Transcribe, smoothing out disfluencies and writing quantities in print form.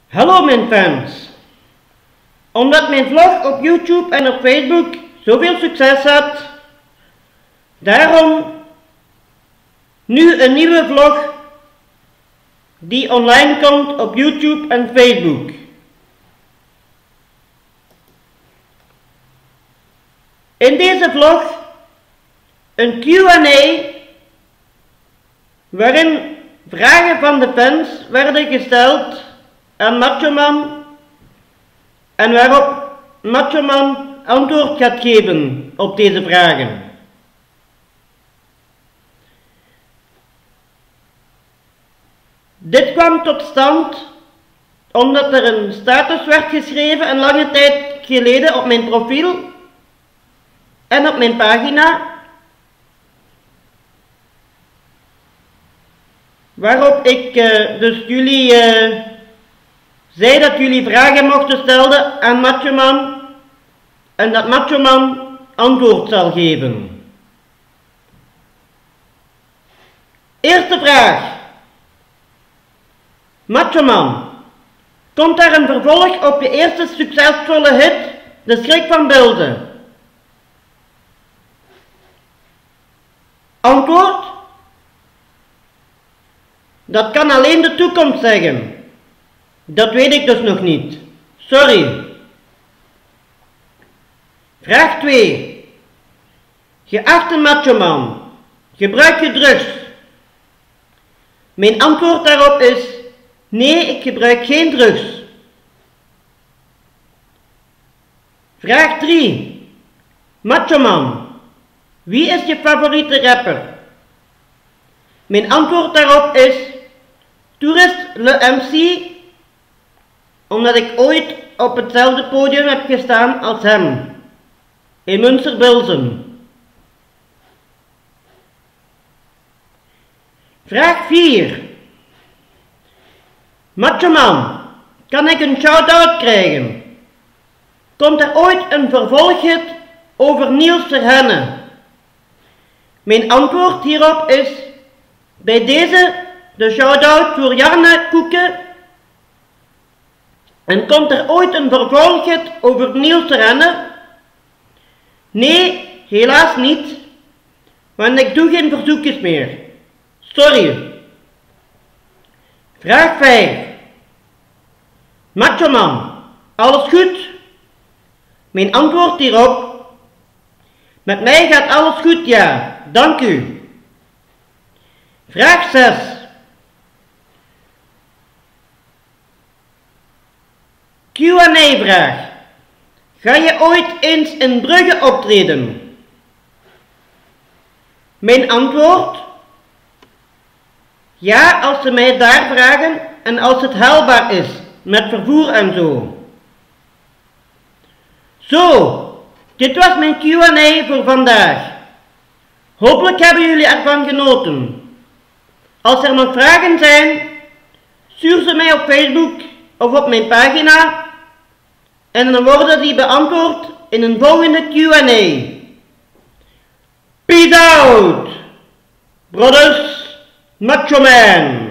Hallo mijn fans! Omdat mijn vlog op YouTube en op Facebook zoveel succes had, daarom nu een nieuwe vlog die online komt op YouTube en Facebook. In deze vlog een Q&A waarin vragen van de fans werden gesteld aan Machoman en waarop Machoman antwoord gaat geven op deze vragen. Dit kwam tot stand omdat er een status werd geschreven een lange tijd geleden op mijn profiel en op mijn pagina, waarop ik dus jullie zei dat jullie vragen mochten stellen aan Machoman en dat Machoman antwoord zal geven. Eerste vraag. Machoman, komt daar een vervolg op je eerste succesvolle hit, De Schrik van Beelden? Antwoord? Dat kan alleen de toekomst zeggen. Dat weet ik dus nog niet. Sorry. Vraag 2. Geachte Machoman, gebruik je drugs? Mijn antwoord daarop is: nee, ik gebruik geen drugs. Vraag 3. Machoman, wie is je favoriete rapper? Mijn antwoord daarop is Tourist Le MC, omdat ik ooit op hetzelfde podium heb gestaan als hem, in Münster-Bilsem. Vraag 4. Machoman, kan ik een shout-out krijgen? Komt er ooit een vervolghit over Niels Terhenne? Mijn antwoord hierop is bij deze de shout-out voor Jarne Koeken. En komt er ooit een vervolghit over Niels Terhenne? Nee, helaas niet, want ik doe geen verzoekjes meer. Sorry. Vraag 5. Machoman, alles goed? Mijn antwoord hierop: met mij gaat alles goed, ja, dank u. Vraag 6. Q&A vraag. Ga je ooit eens in Brugge optreden? Mijn antwoord: ja, als ze mij daar vragen en als het haalbaar is, met vervoer en zo. Zo, dit was mijn Q&A voor vandaag. Hopelijk hebben jullie ervan genoten. Als er nog vragen zijn, stuur ze mij op Facebook of op mijn pagina en dan worden die beantwoord in een volgende Q&A. Peace out, brothers, Machoman.